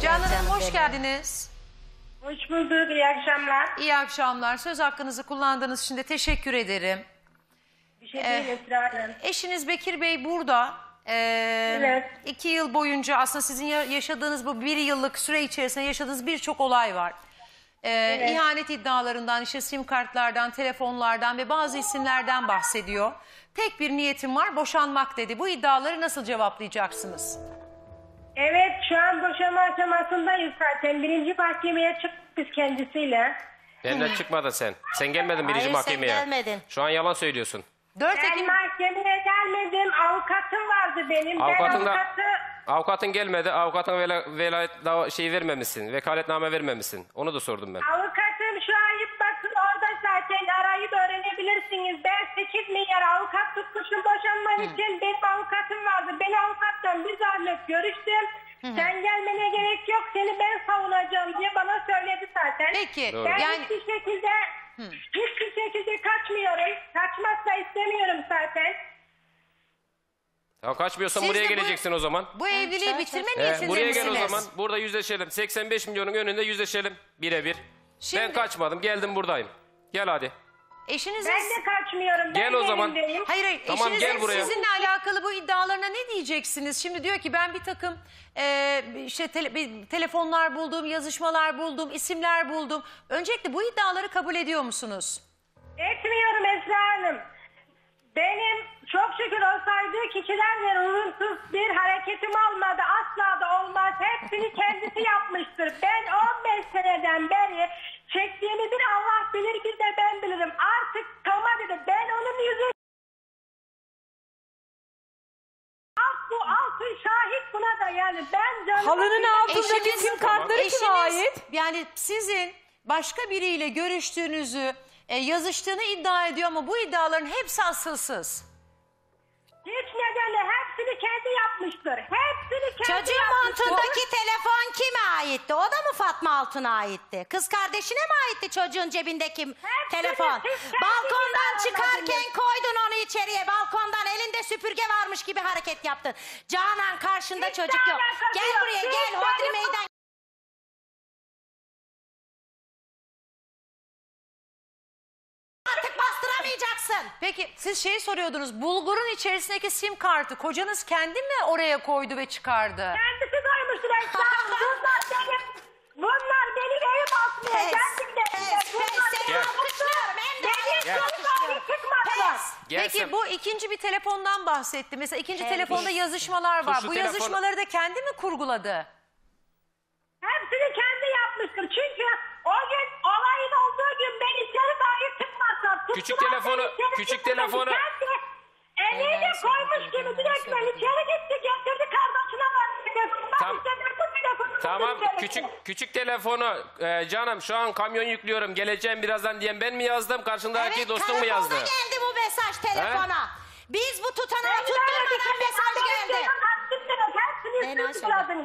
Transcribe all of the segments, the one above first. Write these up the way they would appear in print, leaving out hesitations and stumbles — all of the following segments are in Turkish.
Canan Hanım hoş benim. geldiniz. Hoş bulduk, iyi akşamlar. İyi akşamlar. Söz hakkınızı kullandığınız için de teşekkür ederim. Bir şey değil Esra Hanım. Eşiniz Bekir Bey burada. Evet. 2 yıl boyunca aslında sizin yaşadığınız bu 1 yıllık süre içerisinde yaşadığınız birçok olay var. Evet. İhanet iddialarından, işte sim kartlardan, telefonlardan ve bazı isimlerden bahsediyor. Tek bir niyetim var, boşanmak dedi. Bu iddiaları nasıl cevaplayacaksınız? Evet, şu an boşanma aşamasındayız zaten. Birinci mahkemeye çıktık biz kendisiyle. Benden çıkmadın sen. Sen gelmedin birinci Hayır, sen mahkemeye. gelmedin. Şu an yalan söylüyorsun. 4 Ben Ekim... mahkemeye gelmedim, avukatım vardı benim. Avukatın da- Ben avukatı... Avukatın gelmedi. Avukatın velayet şey vermemişsin. Vekaletname vermemişsin. Onu da sordum ben. Avukatım şu an bakın orada zaten arayıp öğrenebilirsiniz. Ben 8 milyar avukat tutmuşum boşanmam için. Benim avukatım vardı. Ben avukatla bir zahmet görüştüm. Sen gelmene gerek yok, seni ben savunacağım diye bana söyledi zaten. Peki, Doğru. Ben yani hiçbir şekilde kaçmıyorum. Kaçmak da istemiyorum zaten. Ya kaçmıyorsan Siz buraya de geleceksin o zaman. bu evliliği bitirme niyetinde Buraya misiniz? gel o zaman. Burada yüzleşelim. 85 milyonun önünde yüzleşelim. Birebir. Şimdi- Ben kaçmadım. Geldim buradayım. Gel hadi. Eşinizin... Ben de kaçmıyorum. Gel ben o zaman. evimdeyim. Hayır, Tamam, eşinizin gel buraya. sizinle alakalı bu iddialarına ne diyeceksiniz? Şimdi diyor ki ben bir takım işte telefonlar buldum, yazışmalar buldum, isimler buldum. Öncelikle bu iddiaları kabul ediyor musunuz? Etmiyorum Esra Hanım. Benim çok şükür o saydığı kişilerle uğursuz bir hareketim olmadı. Asla da olmaz. Hepsini kendisi yapmıştır. Ben 15 seneden beri çektiğimi bir Allah bilir ki de ben bilirim. Artık tamam dedi. Ben onun yüzü... Bu altın şahit buna da yani. Ben canım... Halının altındaki Eşiniz- sim kartları kime ait? Yani sizin başka biriyle görüştüğünüzü, yazıştığını iddia ediyor ama bu iddiaların hepsi asılsız. Hiç nedeni hepsini kendi yapmıştır. Hepsini kendi Çocuğun yapmıştır. montundaki telefon kime aitti? O da mı Fatma Altun'a aitti? Kız kardeşine mi aitti çocuğun cebindeki telefon? siz kendiniz Balkondan çıkarken anladınız. koydun onu içeriye. Balkondan elinde süpürge varmış gibi hareket yaptın. Canan karşında Hiç çocuk yok. alakası Gel yok. buraya Siz gel. Hodri benim- meydan. Artık bastıramayacaksın. Peki siz soruyordunuz, bulgurun içerisindeki sim kartı kocanız kendi mi oraya koydu ve çıkardı? Kendisi koymuştur Esra Hanım. Bunlar benim evi basmıyor. Gerçekten. Seni Gel. alkışlıyorum. Hem de Gel. Çıkmadılar. Gel Peki sen. bu ikinci bir telefondan bahsetti. Mesela ikinci Evet. telefonda yazışmalar var. Tuşlu Bu telefon- yazışmaları da kendi mi kurguladı? Hepsini kendi yapmıştır. Çünkü o gün olayın olduğu gün ben içeri dahi çıkmazsam. Küçük telefonu- Eliyle koymuş gibi direkt ben içeri gitti getirdi kardeşine verdi. Tamam, küçük telefonu canım şu an kamyon yüklüyorum geleceğim birazdan diyen ben mi yazdım karşındaki dostun mu yazdı? karakolda geldi bu mesaj telefona. Biz bu tutanağı tutturmadan mesaj geldi. Hepsini üstüne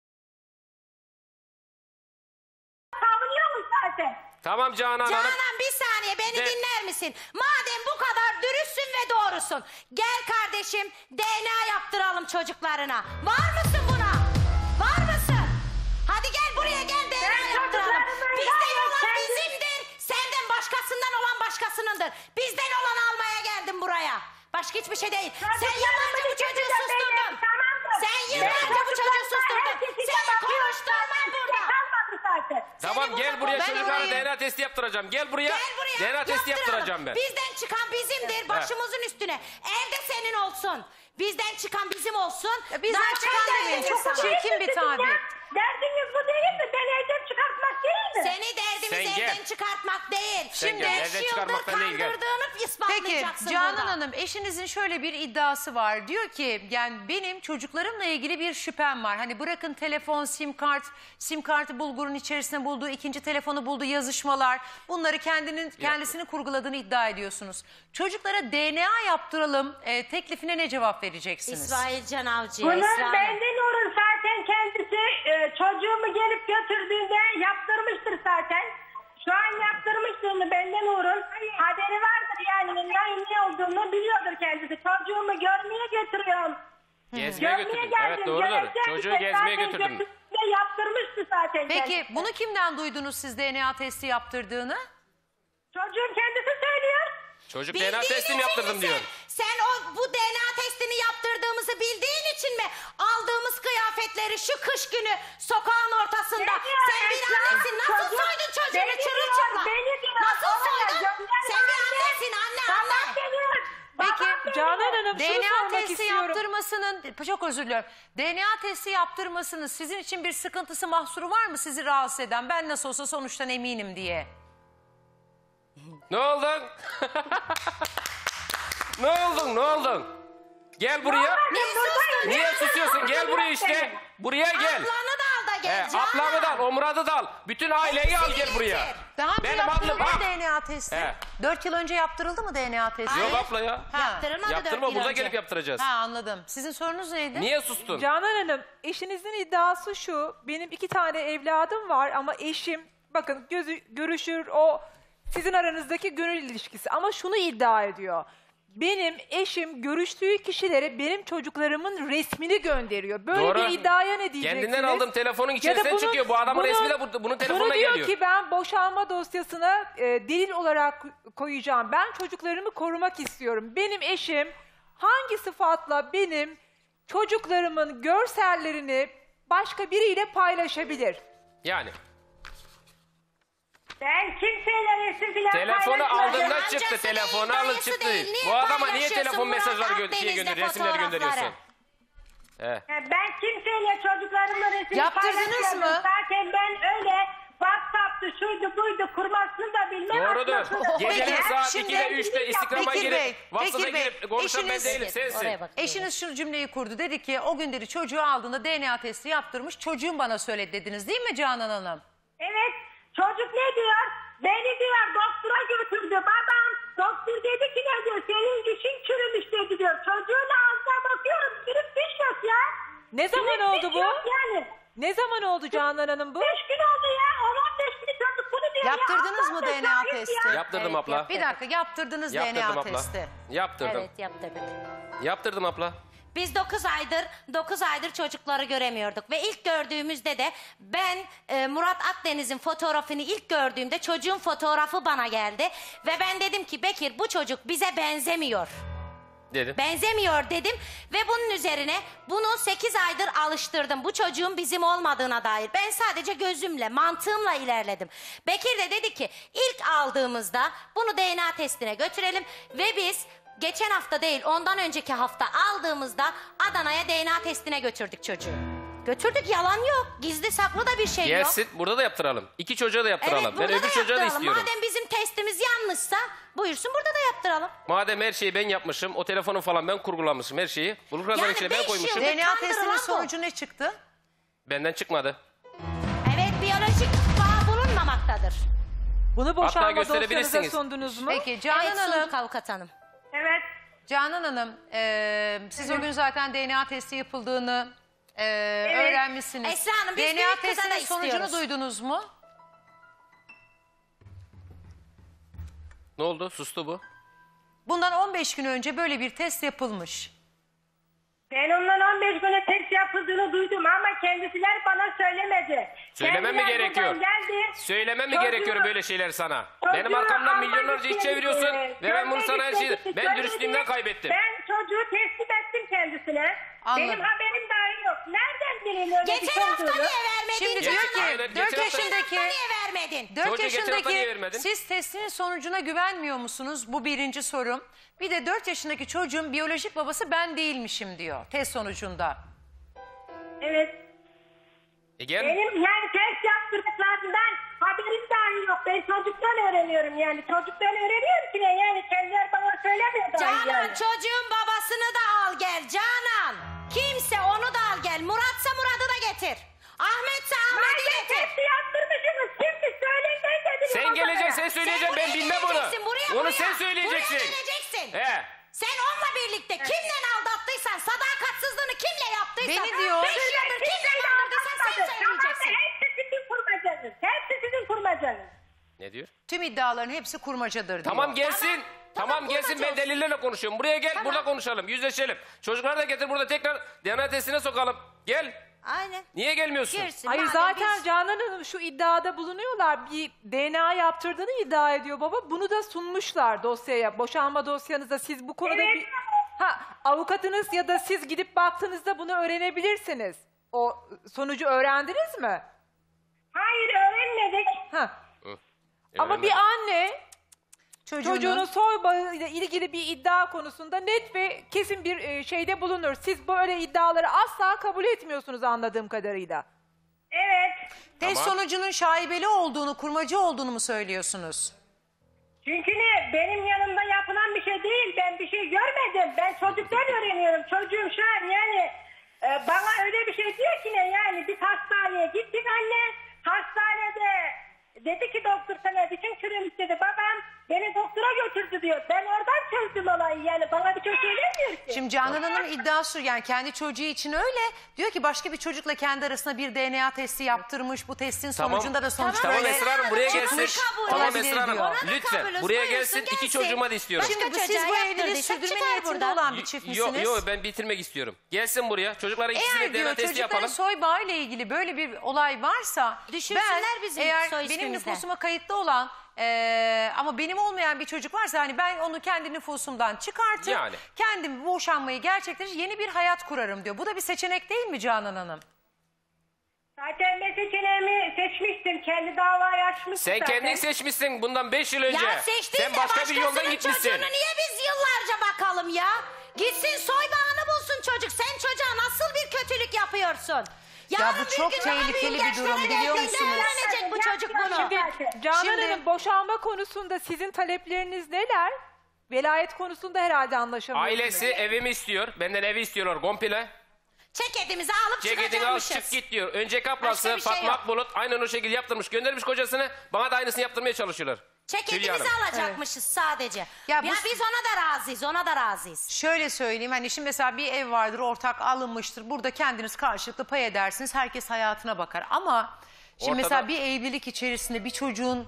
savunuyormuş zaten. Tamam Canan Hanım. Canan bir saniye beni De- dinler misin? Madem bu kadar dürüstsün ve doğrusun. Gel kardeşim DNA yaptıralım çocuklarına. Var mısın buna? Var mısın? Hadi gel buraya gel DNA yaptıralım. çocuklarımın Bizden gayet olan kendi- bizimdir. Senden başkasından olan başkasınındır. Bizden olan almaya geldim buraya. Başka hiçbir şey değil. Sen yıllarca bu çocuğu susturdun. Sen yıllarca bu çocuğu susturdun. Seni konuşturmam burada. Tamam Seni gel burada buraya konuşturmam. çocuklara DNA testi yaptıracağım. Gel buraya. Gel buraya. DNA testi yaptıralım. yaptıracağım ben. Bizden çıkan bizimdir. Başımızın üstüne. Evde senin olsun. Bizden çıkan bizim olsun. Ya bizden Zaten çıkan de demeyin, evde çok sana. çirkin bir tabir. Derdiniz bu değil mi? Beni evden çıkartmak değil mi? Seni derdimiz Sen gel. evden çıkartmak değil. Sen Şimdi gel, 5 evden yıldır çıkartmaktan değil, gel. kandırdığını Peki ispatlayacaksın Canan burada. Hanım, eşinizin şöyle bir iddiası var. Diyor ki yani benim çocuklarımla ilgili bir şüphem var. Hani bırakın telefon, sim kartı bulgurun içerisinde bulduğu, ikinci telefonu bulduğu yazışmalar. Bunları kendisini kurguladığını iddia ediyorsunuz. Çocuklara DNA yaptıralım teklifine ne cevap vereceksiniz? İsrail Can Avcı'ya. Bunun İsrail. benden olur zaten kendisi çocuğumu gelip götürdüğünde yaptırmıştır zaten. Şu an yaptırmıştır onu benden Uğur'un. Haberi vardır yani neyin ne olduğunu biliyordur kendisi. Çocuğumu görmeye götürüyorum. Gezmeye götürdüm. Evet geldim, doğrudur. göreceğim Çocuğu işte. gezmeye Zaten götürdüm. götürdüğünde yaptırmıştır zaten Peki kendisi. bunu kimden duydunuz siz DNA testi yaptırdığını? Çocuğun kendisi söylüyor. Çocuk Bildiğin DNA testim için yaptırdım mi diyor. Sen bu DNA testini yaptırdığımızı bildiğin için mi aldığımız kıyafetleri şu kış günü sokağın ortasında sen bir annesin nasıl soydun çocuğunu çırılçıplak? Nasıl soydun? Sen bir annesin anne. Peki Canan Hanım şunu DNA sormak testi istiyorum. yaptırmasının, çok özür diliyorum. DNA testi yaptırmasının sizin için bir sıkıntısı, mahsuru var mı sizi rahatsız eden? Ben nasıl olsa sonuçtan eminim diye. Ne oldun? Ne oldun? Ne oldun? Gel buraya. Niye sustun? Niye susuyorsun? Gel buraya işte. Buraya gel. Ablanı da al da gel Canan. Ablamı da al, o Murat'ı da al. Bütün aileyi al gel buraya. Daha önce Benim yaptırıldı aklım mı bak. DNA testi? He. 4 yıl önce yaptırıldı mı DNA testi? Yok abla ya. Ha. Yaptırılmadı Yaptırma, 4 yıl burada önce. gelip yaptıracağız. Ha, anladım. Sizin sorunuz neydi? Niye sustun? Canan Hanım, eşinizin iddiası şu. Benim 2 tane evladım var ama eşim, bakın görüşür, o sizin aranızdaki gönül ilişkisi. Ama şunu iddia ediyor. Benim eşim görüştüğü kişilere benim çocuklarımın resmini gönderiyor. Böyle Doğru. bir iddiaya ne diyeceksiniz? Kendinden aldığım telefonun Ya da içerisinden çıkıyor. Bu adamın resmi de bunun şunu telefonuna diyor geliyor. ki ben boşanma dosyasına delil olarak koyacağım. Ben çocuklarımı korumak istiyorum. Benim eşim hangi sıfatla benim çocuklarımın görsellerini başka biriyle paylaşabilir? Yani. Ben kimseyle resim filan Telefonu paylaşmadım. aldığında Amcası çıktı. değil, Telefonu alıp dayısı çıktı. değil. Niye Bu adama niye paylaşıyorsun telefon Murat mesajları Akdeniz'de resimler fotoğrafları? gönderiyorsun? He. Ben kimseyle çocuklarımla resim Yaptırdınız paylaşmadım. mı? Zaten ben öyle WhatsApp'tı, şuydu, buydu kurmasını da bilmem. Doğrudur. atmasını da Geceleri bilmem. saat şimdi 2'de 3'te Instagram'a Bekir Bey, girip WhatsApp'a Bekir Bey, girip konuşan ben eşiniz- değilim sensin. Oraya bak. Eşiniz şu cümleyi kurdu. Dedi ki o günleri çocuğu aldığında DNA testi yaptırmış. Çocuğum bana söyledi dediniz değil mi Canan Hanım? Evet. Çocuk ne diyor? Beni diyor doktora götürdü. Babam doktor dedi ki ne diyor? Senin dişin çürümüş dedi diyor. Çocuğun ağzına bakıyorum. Çürük diş yok ya. Ne zaman Çürük oldu diş bu? yok Yani. Ne zaman oldu Canan Hanım bu? 5 gün oldu ya. 10-15 gün çocuk bunu diyor. Yaptırdınız ya. mı Allah DNA Allah testi? ya. Yaptırdım Evet, abla. Bir dakika, yaptırdınız Yaptırdım DNA abla. testi. Yaptırdım. Evet yaptırdık. Yaptırdım abla. Biz 9 aydır çocukları göremiyorduk ve ilk gördüğümüzde de ben Murat Akdeniz'in fotoğrafını ilk gördüğümde çocuğun fotoğrafı bana geldi ve ben dedim ki Bekir bu çocuk bize benzemiyor. Dedim. Benzemiyor dedim ve bunun üzerine bunu 8 aydır alıştırdım. Bu çocuğun bizim olmadığına dair. Ben sadece gözümle, mantığımla ilerledim. Bekir de dedi ki ilk aldığımızda bunu DNA testine götürelim ve biz geçen hafta değil ondan önceki hafta aldığımızda Adana'ya DNA testine götürdük çocuğu. Götürdük, yalan yok. Gizli saklı da bir şey yok. Gelsin burada da yaptıralım. 2 çocuğa da yaptıralım. Evet, Ben burada öbür da çocuğa da yaptıralım. istiyorum. Madem bizim testimiz yanlışsa buyursun burada da yaptıralım. Madem her şeyi ben yapmışım, o telefonu falan ben kurgulamışım her şeyi. Bulgrazan Yani içine ben 5 koymuşum. yıl- DNA Kandırılan testinin bu. sonucu ne çıktı? Benden çıkmadı. Evet, biyolojik bağ bulunmamaktadır. Bunu boşanma dosyanıza gösterebilirsiniz. sundunuz mu? Peki Canan Evet, Hanım, sunduk avukat hanım. Evet. Canan Hanım, siz o gün zaten DNA testi yapıldığını öğrenmişsiniz. Esra Hanım, biz DNA büyük kıza testinin da sonucunu istiyoruz. duydunuz mu? Ne oldu? Sustu bu. Bundan 15 gün önce böyle bir test yapılmış. Ben ondan 15 güne test yapıldığını duydum ama kendisiler bana söylemedi. Söylemem mi Kendiler gerekiyor? buradan Geldi. Söylemem mi Çocuğu- gerekiyor böyle şeyler sana? çocuğu Benim arkamdan almak milyonlarca iş istedi. çeviriyorsun ve ben bunu sana her şeyi... Görmek istedi. Ben dürüstlüğümden kaybettim. Ben çocuğu teslim ettim kendisine. Anladım. Benim haberim dahi yok. Nereden bileyim öyle bir Geçen şey hafta olduğunu? niye vermedin Şimdi canım? diyor ki Hayır, 4 geçen hafta- yaşındaki... Niye vermedin? 4 Çocuğu geçen hafta niye yaşındaki vermedin? siz testinin sonucuna güvenmiyor musunuz? Bu birinci sorum. Bir de 4 yaşındaki çocuğun biyolojik babası ben değilmişim diyor test sonucunda. Evet. Gel. Benim yani test yaptırdıklarından haberim dahi yok. Ben çocuktan öğreniyorum yani. Çocuktan öğreniyorum ki ne yani. Kendileri bana söylemiyor dahi Canan yani. çocuğun babasını da al gel Canan. Kimse onu da al gel. Murat'sa Murat'ı da getir. Ahmet'se Ahmet'i Madem getir. testi yaptırmışsınız. Şimdi söyleyin ne dediniz? Sen o geleceksin, zaman? sen söyleyeceksin. Ben buraya bilmem onu. geleceksin, Onu sen söyleyeceksin. Buraya geleceksin. He. Sen onunla birlikte kimle aldattıysan, sadakatsizliğini kimle yaptıysan, Beni diyor. 5 yıldır kimle kandırdıysan sen söyleyeceksin. Hepsi sizin kurmacanız. Hepsi sizin kurmacanız. Ne diyor? Tüm iddiaların hepsi kurmacadır diyor. Tamam gelsin. Tamam, Tamam gelsin, ben kurmaca olsun. delillerle konuşuyorum. Buraya gel, burada konuşalım, yüzleşelim. Çocukları da getir burada tekrar DNA testine sokalım. Gel. Aynen. Niye gelmiyorsun? Girsin. Hayır Madem zaten biz- Canan Hanım şu iddiada bulunuyorlar. Bir DNA yaptırdığını iddia ediyor baba. Bunu da sunmuşlar dosyaya. Boşanma dosyanızda siz bu konuda Evet. bir... Avukatınız ya da siz gidip baktığınızda bunu öğrenebilirsiniz. O sonucu öğrendiniz mi? Hayır öğrenmedik. Ama bir anne Çocuğunun çocuğunun soy bağıyla ilgili bir iddia konusunda net ve kesin bir şeyde bulunur. Siz böyle iddiaları asla kabul etmiyorsunuz anladığım kadarıyla. Evet. test Tamam. sonucunun şaibeli olduğunu, kurmacı olduğunu mu söylüyorsunuz? Çünkü ne? Benim yanımda yapılan bir şey değil. Ben bir şey görmedim. Ben çocuktan öğreniyorum. Çocuğum şu an yani bana öyle bir şey diyor ki ne yani biz hastaneye gittik anne. Hastanede dedi ki doktor sana bütün kürüm istedi. Babam beni doktora götürdü diyor. Ben oradan çözdüm olayı yani bana bir şey söylemiyor ki. Şimdi Canan Hanım'ın iddiası yani kendi çocuğu için öyle. Diyor ki başka bir çocukla kendi arasında bir DNA testi yaptırmış. Bu testin sonucunda da sonuç Tamam böyle Esra Hanım buraya Çıkmış gelsin. kabul. Tamam Olabilir Esra Hanım diyor. Ona da lütfen kabulüz, buraya buyursun, gelsin. İki gelsin. çocuğuma da istiyorum. Başka Şimdi siz çocuğa bu evliliği yaptırdıysak sürdürme çıkar niyetinde buradan. olan bir çift misiniz? Yok ben bitirmek istiyorum. Gelsin buraya. Çocuklara ikisine Eğer DNA diyor testi çocukların yapalım. soy bağıyla ilgili böyle bir olay varsa Düşünsünler ben bizim eğer soy benim ismimizden. nüfusuma kayıtlı olan ama benim olmayan bir çocuk varsa hani ben onu kendi nüfusumdan çıkartır, Yani. kendim boşanmayı gerçekleştirir, yeni bir hayat kurarım diyor. Bu da bir seçenek değil mi Canan Hanım? Zaten ben seçeneğimi seçmiştim. Kendi davayı açmıştım Sen zaten. kendin seçmişsin bundan 5 yıl önce. Ya seçtin Sen de başka bir başkasının yoldan gitmişsin. çocuğunu niye biz yıllarca bakalım ya? Gitsin soy bağını bulsun çocuk. Sen çocuğa nasıl bir kötülük yapıyorsun? Yarın bu çok bir gün daha tehlikeli büyük bir durum, yaşlara biliyor geldiğinde musunuz? evlenecek bu çocuk bunu. Şimdi Canan Şimdi- Hanım boşanma konusunda sizin talepleriniz neler? Velayet konusunda herhalde anlaşamıyorsunuz. Ailesi evimi istiyor. Benden evi istiyorlar komple. Ceketimizi alıp Ceketini al çıkacakmışız. çık git diyor. Önceki ablası Başka bir şey Fatma yok. Akbulut aynen o şekilde yaptırmış. Göndermiş kocasını. Bana da aynısını yaptırmaya çalışıyorlar. Hülya Ceketimizi Hanım. alacakmışız sadece. Ya Ya, bu- biz ona da razıyız, ona da razıyız. Şöyle söyleyeyim hani şimdi mesela bir ev vardır ortak alınmıştır. Burada kendiniz karşılıklı pay edersiniz. Herkes hayatına bakar ama şimdi Ortada- mesela bir evlilik içerisinde bir çocuğun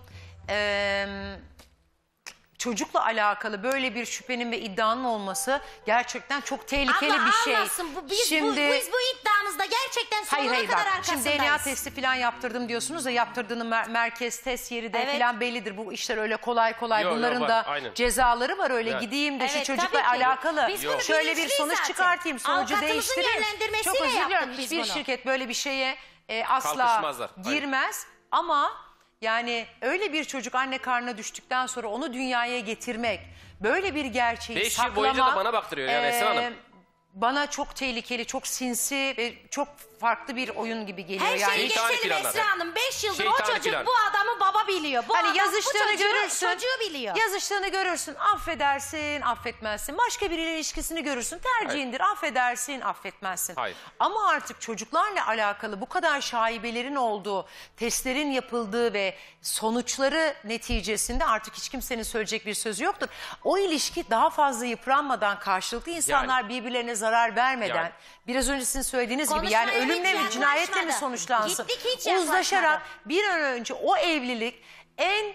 çocukla alakalı böyle bir şüphenin ve iddianın olması gerçekten çok tehlikeli Abla bir şey. almasın. Biz bu iddiamızda gerçekten sonuna Hayır kadar bak arkasındayız. şimdi DNA testi falan yaptırdım diyorsunuz da yaptırdığını merkez test yeri de Evet. falan bellidir. Bu işler öyle kolay kolay Yo, yo, bunların var, da aynen. cezaları var öyle Yani. gideyim de şu Evet, çocukla tabii ki. alakalı Biz bunu şöyle bir bilinçliyiz sonuç zaten. çıkartayım sonucu Avukatımızın değiştireyim. yönlendirmesiyle Çok özür diliyorum yaptık biz hiçbir bunu. şirket böyle bir şeye asla Kalkışmazlar. Aynen. girmez ama yani öyle bir çocuk anne karnına düştükten sonra onu dünyaya getirmek böyle bir gerçeği 5 saklamak. yıl boyunca da bana baktırıyor ya Esra Hanım. Bana çok tehlikeli, çok sinsi ve çok farklı bir oyun gibi geliyor. Her yani. şeyi Şeytani geçelim planlar. Esra Hanım. 5 yıldır o Şeytani çocuk plan. bu adamı baba biliyor. Bu Hani adam yazıştığını bu çocuğu, görürsün. çocuğu biliyor. Yazıştığını görürsün, affedersin, affetmezsin. Başka biriyle ilişkisini görürsün, tercihindir. Affedersin, affetmezsin. Hayır. Ama artık çocuklarla alakalı bu kadar şaibelerin olduğu, testlerin yapıldığı ve sonuçları neticesinde artık hiç kimsenin söyleyecek bir sözü yoktur. O ilişki daha fazla yıpranmadan, karşılıklı insanlar birbirlerine zarar vermeden, Yani. biraz önce sizin söylediğiniz gibi Konuşmaya yani hiç ölümle mi, cinayetle mi yaklaşmadı. sonuçlansın? Gittik, hiç Uzlaşarak yaklaşmadı. bir an önce o evlilik en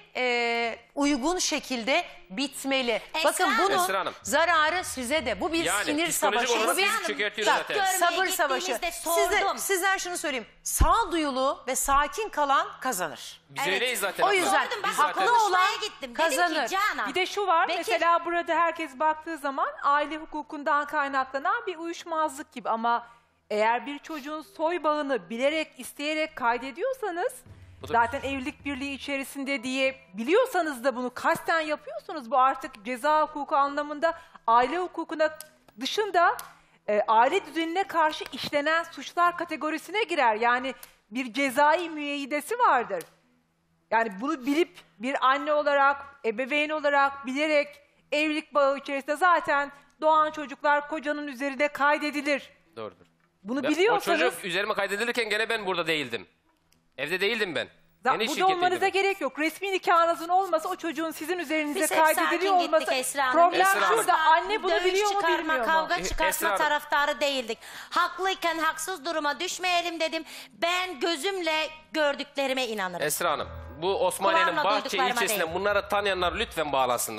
uygun şekilde bitmeli. Esra Bakın Hanım. bunun Esra Hanım. zararı size de. Bu bir Yani sinir psikolojik savaşı. olarak Bu bir bizi çökertiyor Bak, zaten. Görmeye sabır savaşı. gittiğimizde sordum. Sizden şunu söyleyeyim. Sağduyulu ve sakin kalan kazanır. Biz Evet. öyleyiz zaten. O abla. yüzden Sordum, ben Biz zaten- haklı olan konuşmaya gittim. kazanır. Dedim ki Canan. Bir de şu var Bekir- mesela burada herkes baktığı zaman aile hukukundan kaynaklanan bir uyuşmazlık gibi ama eğer bir çocuğun soy bağını bilerek isteyerek kaydediyorsanız Bu da- zaten evlilik birliği içerisinde diye biliyorsanız da bunu kasten yapıyorsunuz bu artık ceza hukuku anlamında aile hukukuna dışında aile düzenine karşı işlenen suçlar kategorisine girer. Yani bir cezai müeyyidesi vardır. Yani bunu bilip bir anne olarak, ebeveyn olarak bilerek evlilik bağı içerisinde zaten doğan çocuklar kocanın üzerine kaydedilir. Doğrudur. Bunu Ben- biliyorsanız O çocuk üzerime kaydedilirken gene ben burada değildim. Evde değildim ben. Ben iş burada olmanıza şirketiydim. gerek yok. Resmi nikahınızın olmasa o çocuğun sizin üzerinize Biz hep kaydediliyor sakin olması. gittik Esra Hanım. Problem Esra Hanım. şurada anne bunu Dövüş biliyor mu çıkarma, bilmiyor mu? kavga Esra çıkartma Hanım. taraftarı değildik. Haklıyken haksız duruma düşmeyelim dedim. Ben gözümle gördüklerime inanırım. Esra Hanım bu Osmaniye'nin Kulağımla Bahçe duyduklarıma ilçesinden değil. bunları tanıyanlar lütfen bağlasınlar.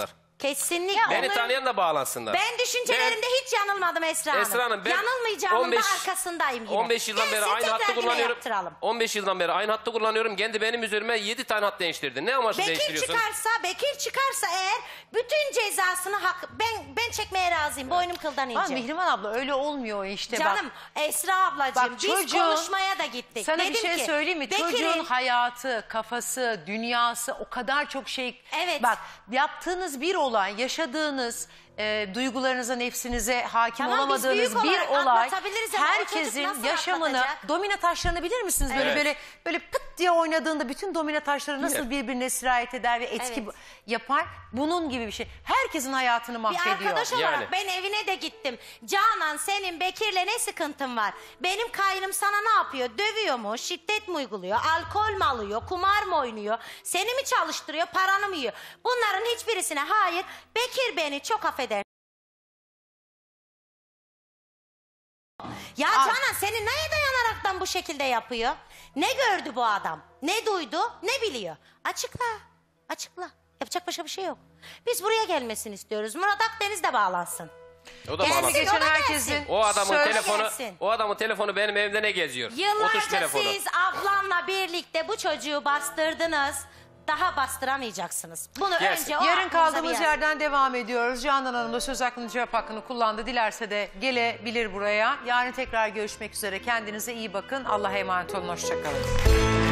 Kesinlikle. Beni tanıyan da bağlansınlar. Ben düşüncelerimde hiç yanılmadım Esra Hanım. Esra Hanım, ben yanılmayacağımın da arkasındayım yine. 15 yıldan beri Gelsin aynı hattı tekrar yine kullanıyorum. yaptıralım. 15 yıldan beri aynı hattı kullanıyorum. Kendi benim üzerime 7 tane hat değiştirdi. Ne amaçla değiştiriyorsun? Bekir çıkarsa eğer bütün cezasını ben çekmeye razıyım. Boynum kıldan Ama ince. Mihrimah abla öyle olmuyor işte. Canım Esra ablacığım Bak, biz çocuğun- konuşmaya da gittik. Sana bir Dedim şey ki, söyleyeyim mi? Bekir'in- Çocuğun hayatı, kafası, dünyası o kadar çok şey. Evet. Bak yaptığınız bir olay, yaşadığınız duygularınıza, nefsinize hakim Tamam, biz olamadığınız büyük bir olarak olay anlatabiliriz ama o çocuk herkesin nasıl yaşamını, atlatacak? domino taşlarını bilir misiniz? Evet. Böyle pıt diye oynadığında bütün domino taşları nasıl Evet. birbirine sirayet eder ve etki Evet. yapar? Bunun gibi bir şey. Herkesin hayatını Bir mahvediyor. arkadaş olarak Yani. ben evine de gittim. Canan senin Bekir'le ne sıkıntın var? Benim kaynım sana ne yapıyor? Dövüyor mu? Şiddet mi uyguluyor? Alkol mü alıyor? Kumar mı oynuyor? Seni mi çalıştırıyor? Paranı mı yiyor? Bunların hiçbirisine hayır. Bekir beni çok affeder. Ya Canan seni neye dayanaraktan bu şekilde yapıyor? Ne gördü bu adam? Ne duydu? Ne biliyor? Açıkla. Açıkla. Yapacak başka bir şey yok. Biz buraya gelmesini istiyoruz. Murat Akdeniz de bağlansın. O da Gelsin, bağlansın. Geçen o da herkesin gelsin. O adamın söz- telefonu, gelsin. o adamın telefonu benim evimde ne geziyor? Otuş Yıllarca telefonu. siz ablamla birlikte bu çocuğu bastırdınız. Daha bastıramayacaksınız. Bunu Gelsin. önce o Yarın aklınıza kaldığımız bir yer- yerden devam ediyoruz. Canan Hanım da söz hakkını, cevap hakkını kullandı. Dilerse de gelebilir buraya. Yarın tekrar görüşmek üzere. Kendinize iyi bakın. Allah'a emanet olun. Hoşçakalın.